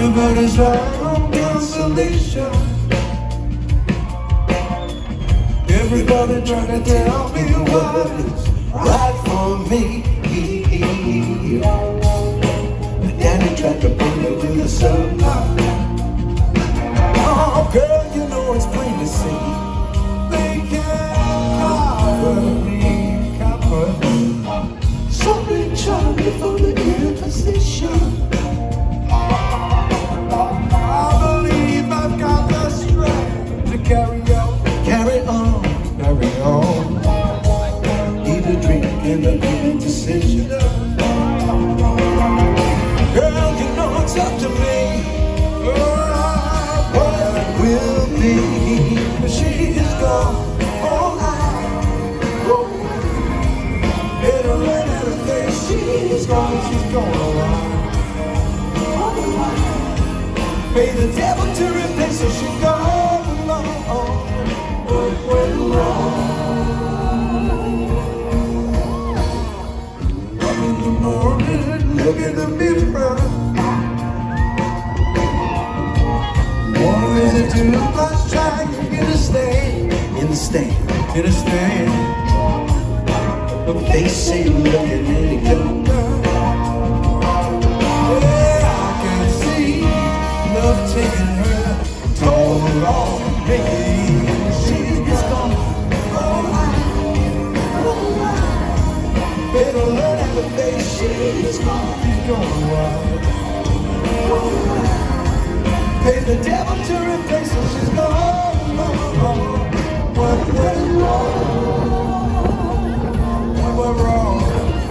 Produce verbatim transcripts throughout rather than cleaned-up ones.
Everybody's right on consolation. Everybody trying to tell me what is right for me. But Daddy tried to bring me to the sunlight. Oh girl, you know it's plain to see they can't cover me, cover me. So they charge me for the imposition. Carry on, carry on, carry on. Need a drink and a good decision. Girl, you know it's up to me. Oh, what it will be. She is gone. Oh, I, oh, better learn how to face. She is gone, she's gone. Oh, pay the devil to replace her. She's gone. What went wrong? Up in the morning, look in the mirror. War is it too much trying to get a stand, in the stand, get a stand. But they say look at it go. Yeah, I can see love taking her toll on me. Better learn how to face. She's gone, she's gone wild. Pay the devil to replace her. She's gone, gone. What went wrong? What went wrong?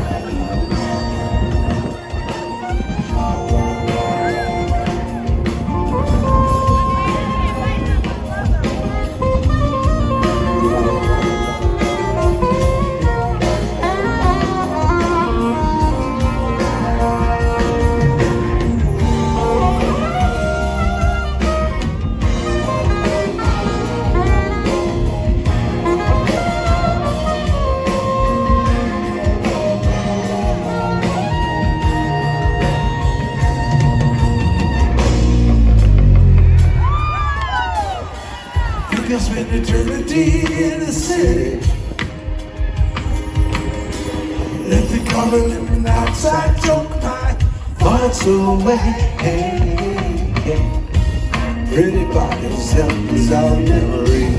I spent eternity in the city. Let the color living outside choke my thoughts away. Hey, hey. Pretty bodies help is our memory.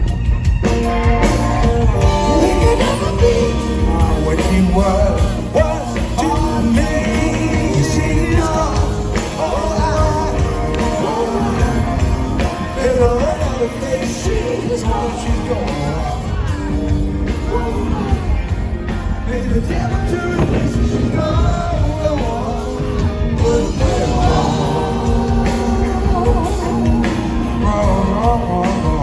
We can never be what he was, was to me. She's gone. Oh, I, oh, I better learn how to face. She's gone, she's gone. Pay the devil to replace her. She's gone. What went wrong? Wrong, wrong, wrong, wrong.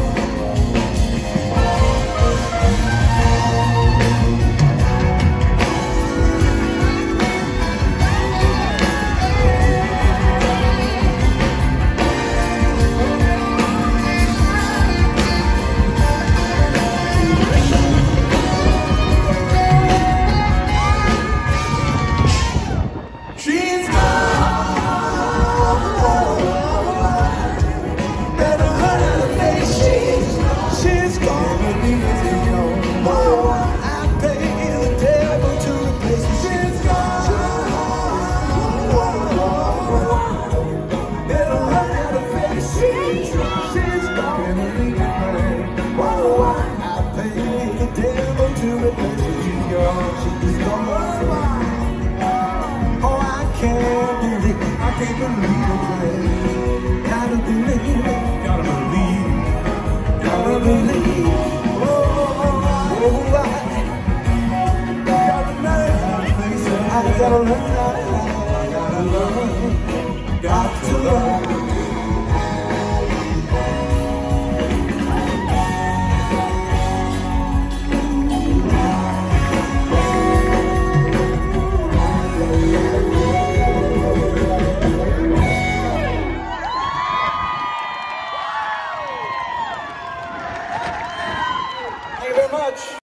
Oh, I can't believe, I can't believe it. Gotta believe it, gotta believe, gotta believe. Oh, oh, oh, I gotta learn, I gotta learn, I gotta learn, got to learn. Thank you very much.